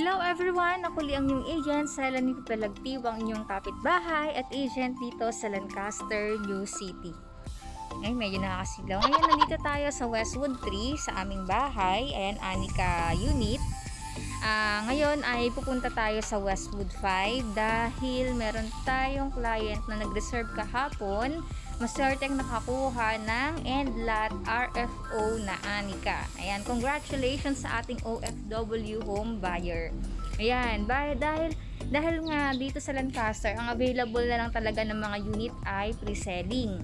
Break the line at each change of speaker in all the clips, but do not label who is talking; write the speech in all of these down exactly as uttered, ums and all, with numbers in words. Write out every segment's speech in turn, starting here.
Hello everyone! Ako li ang inyong agent sa Lanito Pelagtiw, ang inyong kapitbahay at agent dito sa Lancaster, New City. Ay, medyo nakakasilaw. Ngayon, nandito tayo sa Westwood three sa aming bahay. Ayan, Anika unit. Uh, ngayon ay pupunta tayo sa Westwood five dahil meron tayong client na nag-reserve kahapon. Maswerteng nakakuha ng end lot R F O na Anika. Ayan, congratulations sa ating O F W home buyer. Ayan, dahil dahil nga dito sa Lancaster, ang available na lang talaga ng mga unit ay pre-selling.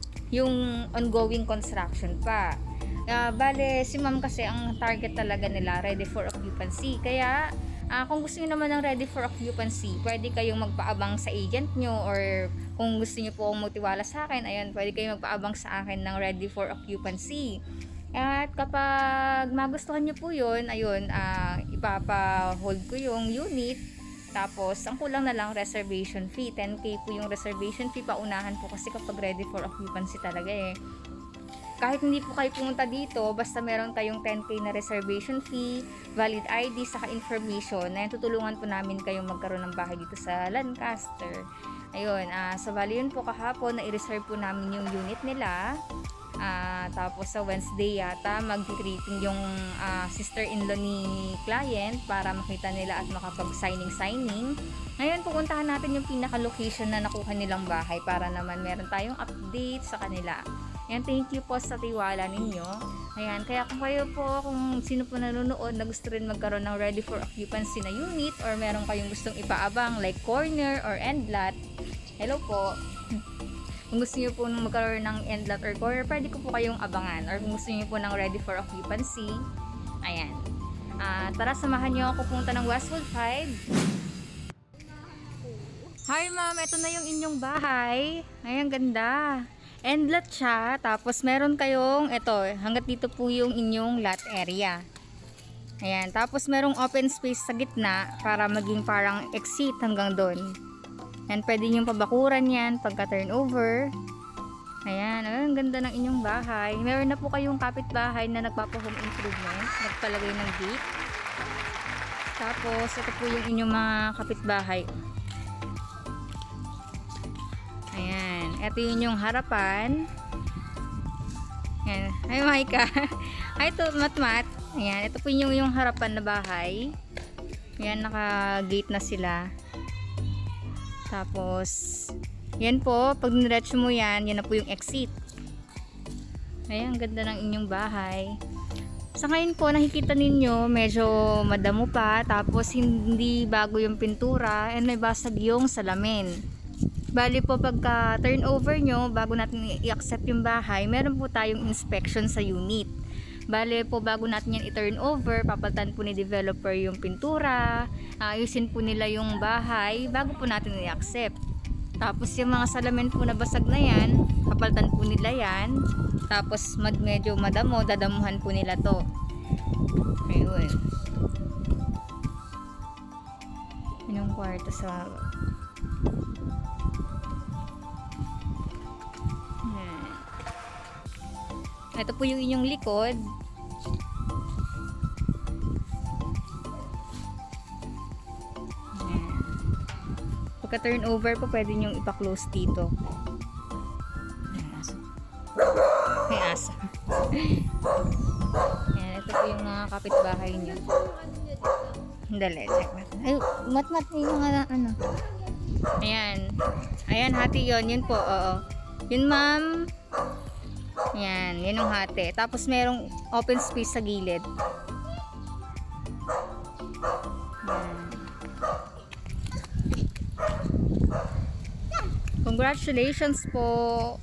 Yung ongoing construction pa. Uh, bale, si ma'am kasi ang target talaga nila ready for occupancy. Kaya Uh, kung gusto niyo naman ng ready for occupancy, pwede kayong magpaabang sa agent nyo, or kung gusto niyo po akong magtiwala sa akin, ayun, pwede kayong magpaabang sa akin ng ready for occupancy. At kapag magustuhan niyo po yun, ayun, uh, ipapa-hold ko yung unit. Tapos, ang kulang na lang reservation fee. ten K po yung reservation fee. Paunahan po kasi kapag ready for occupancy talaga eh. Kahit hindi po kayo pumunta dito, basta meron kayong ten K na reservation fee, valid I D, saka information, na tutulungan po namin kayong magkaroon ng bahay dito sa Lancaster. Ayun, uh, so bali yun po kahapon na i-reserve po namin yung unit nila. Uh, tapos sa Wednesday yata, mag-greeting yung uh, sister-in-law ni client para makita nila at makapag-signing-signing. Ngayon, pupuntahan natin yung pinaka-location na nakuha nilang bahay para naman meron tayong update sa kanila. Ayan, thank you po sa tiwala ninyo. Ayan, kaya kung kayo po, kung sino po nanonood na gusto rin magkaroon ng ready for occupancy na unit, or meron kayong gustong ipaabang like corner or end lot, hello po. Kung gusto niyo po magkaroon ng end lot or corner, pwede ko po kayong abangan. Or kung gusto niyo po ng ready for occupancy, ayan. Uh, tara, samahan niyo ako pumunta ng Westwood five. Hi ma'am, ito na yung inyong bahay. Ayan, ganda. End lot siya, tapos meron kayong ito, hanggat dito po yung inyong lot area. Ayan, tapos merong open space sa gitna para maging parang exit hanggang doon. Ayan, pwede nyo pabakuran yan pagka turnover. Ayan, ang ganda ng inyong bahay. Meron na po kayong kapitbahay na nagpapa-home improvement, nagpalagay ng gate. Tapos, ito po yung inyong mga kapitbahay. Ayan, ito yun yung harapan. Ayan, ay Maika. Ay, ito, mat-mat. Ayan, ito po yung, yung harapan na bahay. Ayan, naka-gate na sila. Tapos, yan po, pag niretso mo yan, yan na po yung exit. Ayan, ganda ng inyong bahay. Sa ngayon po, nakikita ninyo, medyo madamo pa. Tapos, hindi bago yung pintura. And may basag yung salamin. Bali po, pagka turnover nyo, bago natin i-accept yung bahay, meron po tayong inspection sa unit. Bali po, bago natin yan i-turnover, papalitan po ni developer yung pintura, ayusin po nila yung bahay, bago po natin i-accept. Tapos yung mga salamin po na basag na yan, papalitan po nila yan. Tapos medyo madamo, dadamuhan po nila to. Ayun. Yun yung kwarto sa... Ito po yung inyong likod. Ayan. Pagka turnover po, pwede nyo ipa-close dito. May asa. Ayan, ito po yung mga kapitbahay nyo. Dali, check natin. Ay, mat-mat yung mga ano. Ayan. Ayan, hati yun. Yun po, oo. Yun, ma'am. Yan, yan yung hati. Tapos merong open space sa gilid. Yan. Congratulations po.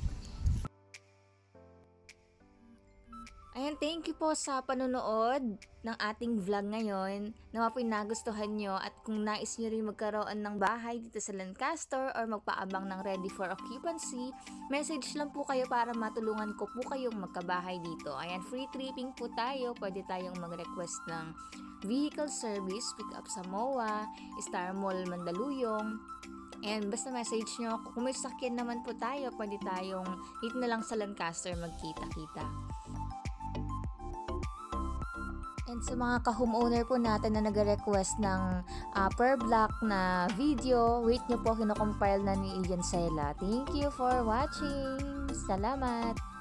Ayan, thank you po sa panonood ng ating vlog ngayon. Nawa po yung nagustuhan nyo, at kung nais nyo rin magkaroon ng bahay dito sa Lancaster or magpaabang ng ready for occupancy, message lang po kayo para matulungan ko po kayong magkabahay dito. Ayan, free tripping po tayo. Pwede tayong mag-request ng vehicle service, pick up sa M O A, Star Mall, Mandaluyong. And basta message nyo, kung may sakyan naman po tayo, pwede tayong dito na lang sa Lancaster magkita-kita. And sa mga ka-homeowner po natin na nag-request ng uh, per block na video, wait nyo po, kinocompile na ni Agent Sela. Thank you for watching! Salamat!